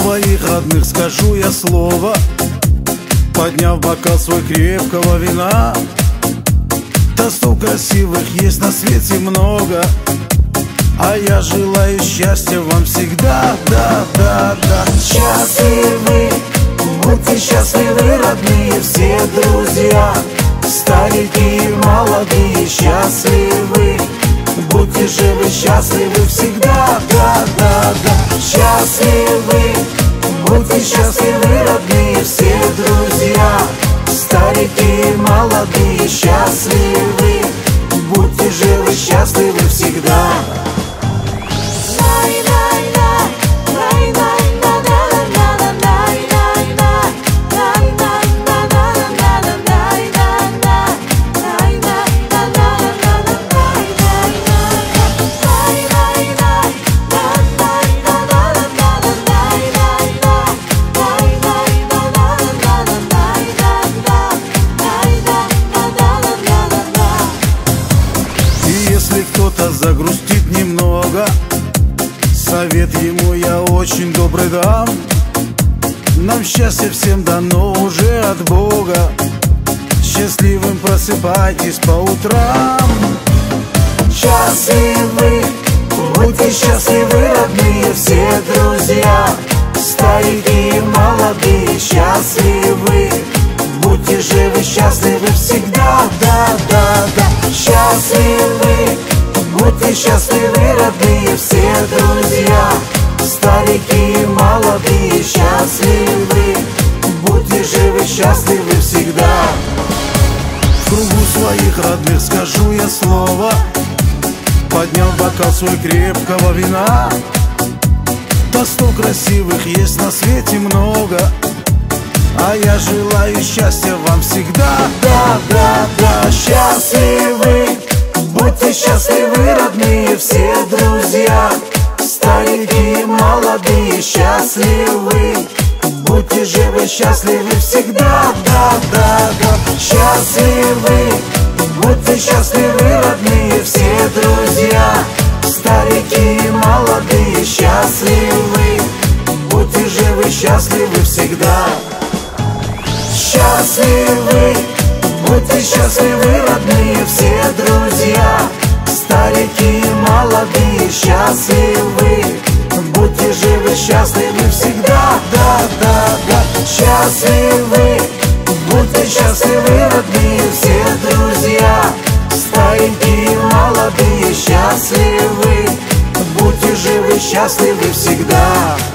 своих родных скажу я слово, подняв бокал свой крепкого вина. Тостов красивых есть на свете много, а я желаю счастья вам всегда, да, да, да. Счастливы, будьте счастливы, родные, все друзья, старики и молодые, счастливы, будьте живы, счастливы всегда, да, да, да. Счастливы, будьте счастливы, родные, все друзья, старики и молодые, счастливы, будьте живы, счастливы всегда. Если кто-то загрустит немного, совет ему я очень добрый дам. Нам счастье всем дано уже от Бога, счастливым просыпайтесь по утрам. Счастливы, будьте счастливы, родные, все друзья, старики и молодые, счастливы, будьте живы, счастливы всегда, да, да, да. Счастливы, будьте счастливы, родные, все друзья, старики и молодые, счастливы, будьте живы, счастливы всегда. В кругу своих родных скажу я слово, подняв бокал свой крепкого вина. Тостов красивых есть на свете много, а я желаю счастья вам всегда, да, да, да. Счастливы, будьте счастливы, родные, все друзья, старики и молодые, счастливы, будьте живы, счастливы всегда, да, да, да. Счастливы, будьте счастливы, родные, все друзья, старики и молодые, счастливы, будьте живы, счастливы всегда. Счастливы, будьте счастливы, родные, все друзья, старики и молодые, счастливы, будьте живы, счастливы всегда, да, да, да. Счастливы, будьте счастливы, родные, все друзья, старики и молодые, счастливы, будьте живы, счастливы всегда.